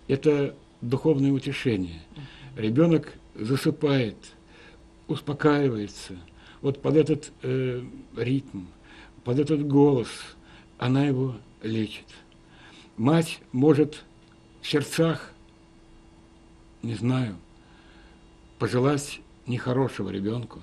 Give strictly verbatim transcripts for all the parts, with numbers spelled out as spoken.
это духовное утешение. Ребенок засыпает, успокаивается. Вот под этот э, ритм, под этот голос она его лечит. Мать может в сердцах, не знаю, пожелать нехорошего ребенку.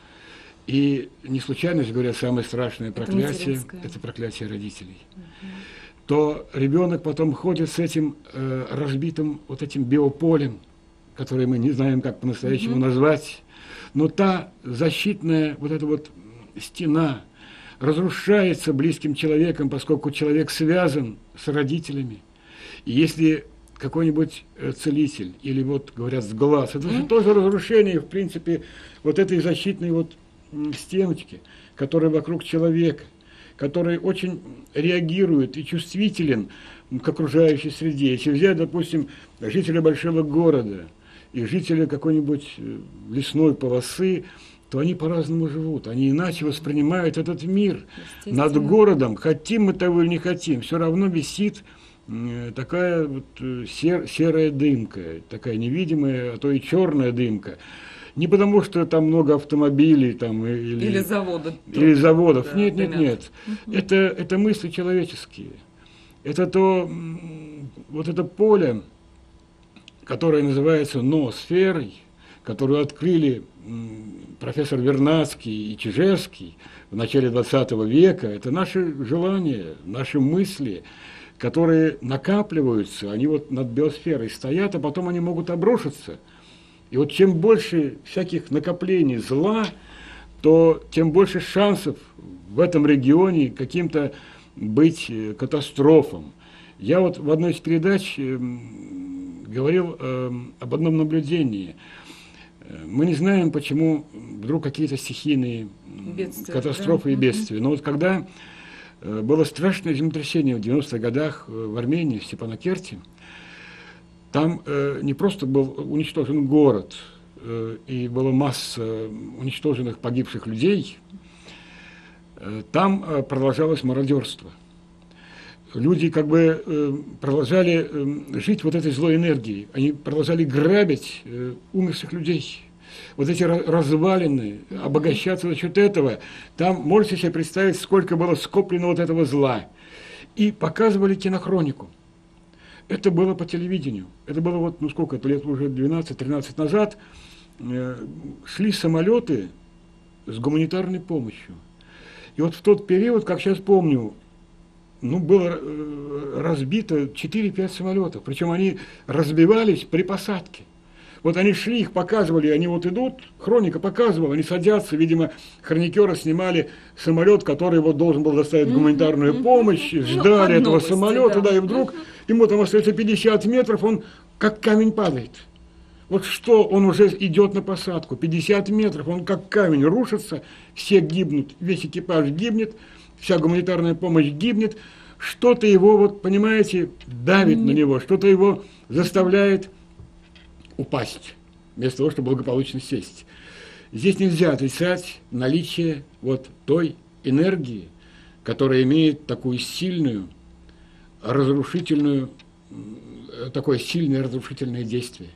И не случайно же говорят, самое страшное проклятие – это проклятие родителей. Угу. То ребенок потом ходит с этим э, разбитым вот этим биополем, которое мы не знаем, как по-настоящему угу. назвать, но та защитная вот эта вот стена разрушается близким человеком, поскольку человек связан с родителями. И если какой-нибудь целитель или вот говорят с глаз, это же тоже разрушение, в принципе, вот этой защитной вот стеночки, которая вокруг человека, который очень реагирует и чувствителен к окружающей среде. Если взять, допустим, жителя большого города и жителя какой-нибудь лесной полосы, то они по-разному живут, они иначе воспринимают этот мир. Над городом, хотим мы того или не хотим, все равно висит такая вот сер, серая дымка, такая невидимая, а то и черная дымка. Не потому, что там много автомобилей там, или, или, завода, или заводов. Да, нет, нет, нет. Угу. Это, это мысли человеческие. Это то, вот это поле, которое называется ноосферой, которую открыли профессор Вернадский и Чижевский в начале двадцатого века. Это наши желания, наши мысли, которые накапливаются, они вот над биосферой стоят, а потом они могут обрушиться. И вот чем больше всяких накоплений зла, то тем больше шансов в этом регионе каким-то быть катастрофам. Я вот в одной из передач говорил об одном наблюдении. Мы не знаем, почему вдруг какие-то стихийные бедствия, катастрофы да? и бедствия. Но вот когда было страшное землетрясение в девяностых годах в Армении, в Степанакерте, там э, не просто был уничтожен город, э, и была масса уничтоженных, погибших людей, э, там э, продолжалось мародерство. Люди как бы э, продолжали э, жить вот этой злой энергией, они продолжали грабить э, умерших людей. Вот эти развалины, обогащаться за счет этого, там можете себе представить, сколько было скоплено вот этого зла. И показывали кинохронику. Это было по телевидению. Это было вот, ну сколько это лет, уже двенадцать-тринадцать назад. Э, шли самолеты с гуманитарной помощью. И вот в тот период, как сейчас помню, ну, было э, разбито четыре-пять самолетов. Причем они разбивались при посадке. Вот они шли, их показывали, они вот идут, хроника показывала, они садятся, видимо, хроникеры снимали самолет, который вот должен был доставить гуманитарную помощь, ждали ну, этого новости, самолета, да. да, и вдруг ему там остается пятьдесят метров, он как камень падает. Вот что, он уже идет на посадку, пятьдесят метров, он как камень рушится, все гибнут, весь экипаж гибнет, вся гуманитарная помощь гибнет, что-то его, вот понимаете, давит mm-hmm. на него, что-то его заставляет упасть, вместо того, чтобы благополучно сесть. Здесь нельзя отрицать наличие вот той энергии, которая имеет такую сильную, разрушительную, такое сильное разрушительное действие.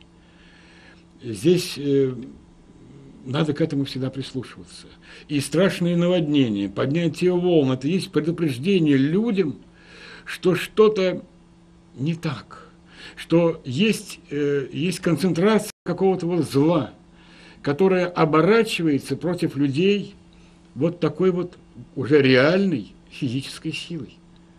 Здесь э, надо к этому всегда прислушиваться. И страшные наводнения, поднятие волн, это есть предупреждение людям, что что-то не так. Что есть, э, есть концентрация какого-то вот зла, которая оборачивается против людей вот такой вот уже реальной физической силой.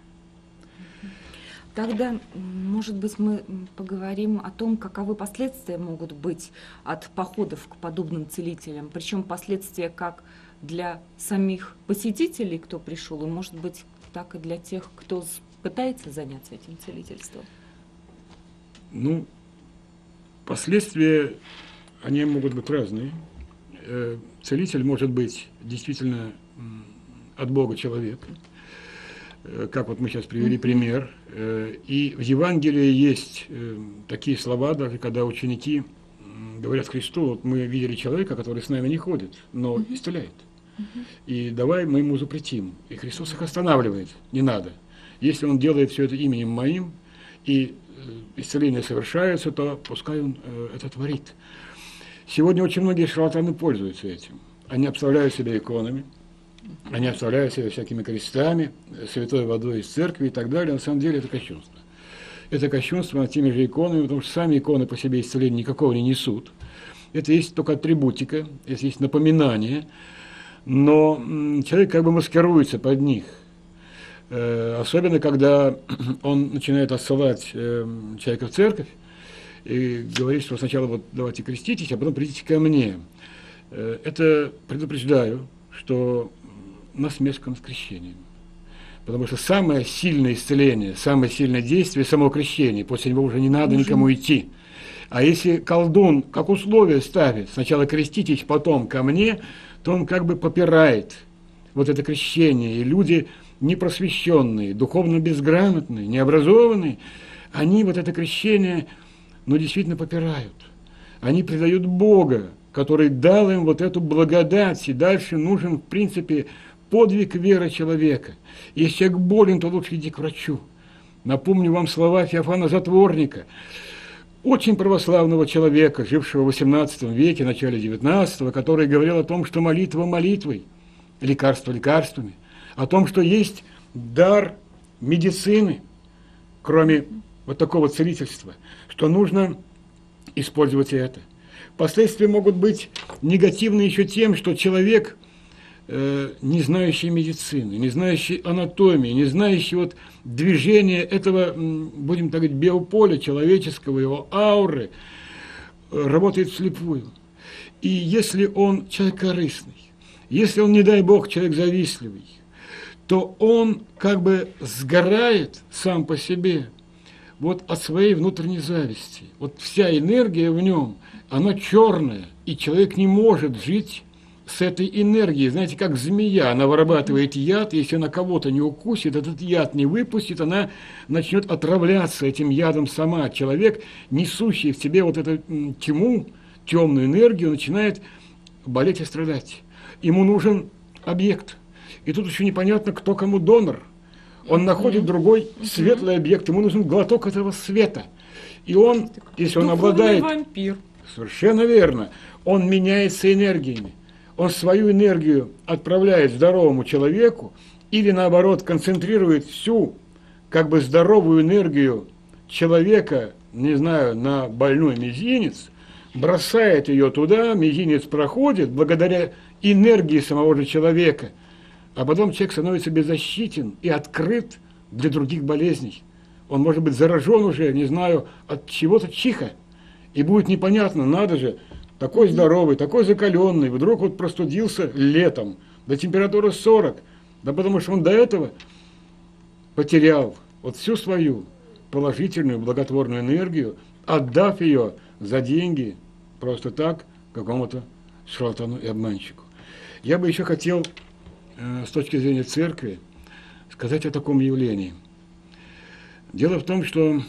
Тогда, может быть, мы поговорим о том, каковы последствия могут быть от походов к подобным целителям, причем последствия как для самих посетителей, кто пришел, и, может быть, так и для тех, кто пытается заняться этим целительством. Ну, последствия, они могут быть разные. Целитель может быть действительно от Бога человек, как вот мы сейчас привели пример. И в Евангелии есть такие слова, даже когда ученики говорят Христу, вот мы видели человека, который с нами не ходит, но исцеляет. И давай мы ему запретим. И Христос их останавливает, не надо. Если он делает все это именем моим, и исцеление совершается, то пускай он это творит. Сегодня очень многие шарлатаны пользуются этим. Они обставляют себя иконами, они обставляют себя всякими крестами, святой водой из церкви и так далее. На самом деле это кощунство. Это кощунство над теми же иконами, потому что сами иконы по себе исцеления никакого не несут. Это есть только атрибутика, это есть напоминание, но человек как бы маскируется под них. Особенно, когда он начинает отсылать человека в церковь и говорит, что сначала вот давайте креститесь, а потом придите ко мне. Это предупреждаю, что насмешка над крещением. Потому что самое сильное исцеление, самое сильное действие – само крещение. После него уже не надо никому идти. А если колдун как условие ставит сначала креститесь, потом ко мне, то он как бы попирает вот это крещение. И люди непросвещенные, духовно безграмотные, необразованные, они вот это крещение, ну, действительно попирают. Они предают Бога, который дал им вот эту благодать, и дальше нужен, в принципе, подвиг веры человека. Если человек болен, то лучше иди к врачу. Напомню вам слова Феофана Затворника, очень православного человека, жившего в восемнадцатом веке, начале девятнадцатого, который говорил о том, что молитва молитвой, лекарство лекарствами, о том, что есть дар медицины, кроме вот такого целительства, что нужно использовать это. Последствия могут быть негативны еще тем, что человек, э, не знающий медицины, не знающий анатомии, не знающий вот движения этого, будем так говорить, биополя человеческого, его ауры, э, работает вслепую. И если он человек корыстный, если он, не дай Бог, человек завистливый, то он как бы сгорает сам по себе вот от своей внутренней зависти. Вот вся энергия в нем, она черная, и человек не может жить с этой энергией. Знаете, как змея, она вырабатывает яд, если она кого-то не укусит, этот яд не выпустит, она начнет отравляться этим ядом сама. Человек, несущий в себе вот эту тьму, темную энергию, начинает болеть и страдать. Ему нужен объект. И тут еще непонятно, кто кому донор. Он находит другой светлый объект, ему нужен глоток этого света. И он, если он обладает... вампир. Совершенно верно. Он меняется энергиями. Он свою энергию отправляет здоровому человеку или, наоборот, концентрирует всю как бы здоровую энергию человека, не знаю, на больной мизинец, бросает ее туда, мизинец проходит благодаря энергии самого же человека. А потом человек становится беззащитен и открыт для других болезней. Он может быть заражен уже, не знаю, от чего-то чиха. И будет непонятно, надо же, такой здоровый, такой закаленный, вдруг вот простудился летом, до температуры сорок. Да потому что он до этого потерял вот всю свою положительную, благотворную энергию, отдав ее за деньги просто так какому-то шарлатану и обманщику. Я бы еще хотел с точки зрения церкви сказать о таком явлении. Дело в том, что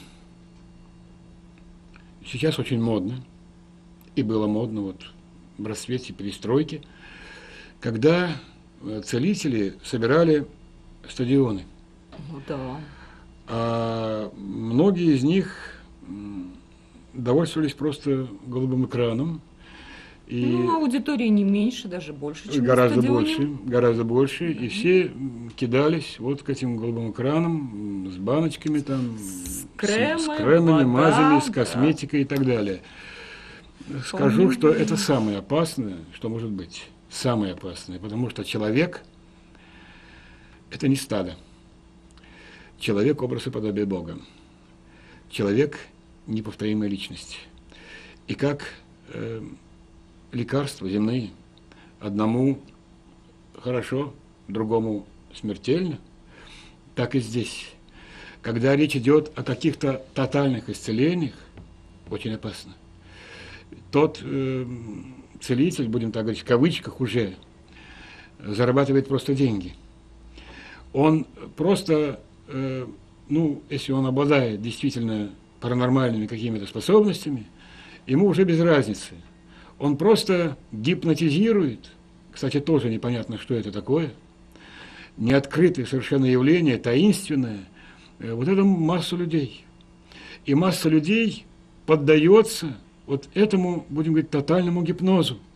сейчас очень модно, и было модно вот в расцвете перестройки, когда целители собирали стадионы. Ну да. А многие из них довольствовались просто голубым экраном. И ну, аудитории не меньше, даже больше, чем гораздо на больше, гораздо больше. Mm-hmm. И все кидались вот к этим голубым экранам с баночками там, с, кремы, с, с кремами, вода, мазями, с да. косметикой и так далее. Скажу, mm-hmm. что это самое опасное, что может быть. Самое опасное, потому что человек – это не стадо. Человек – образ и подобие Бога. Человек – неповторимая личность. И как э, лекарства земные, одному хорошо, другому смертельно, так и здесь. Когда речь идет о каких-то тотальных исцелениях, очень опасно. Тот э, целитель, будем так говорить, в кавычках уже, зарабатывает просто деньги. Он просто, э, ну, если он обладает действительно паранормальными какими-то способностями, ему уже без разницы. Он просто гипнотизирует, кстати, тоже непонятно, что это такое, неоткрытое совершенно явление, таинственное, вот эту массу людей. И масса людей поддается вот этому, будем говорить, тотальному гипнозу.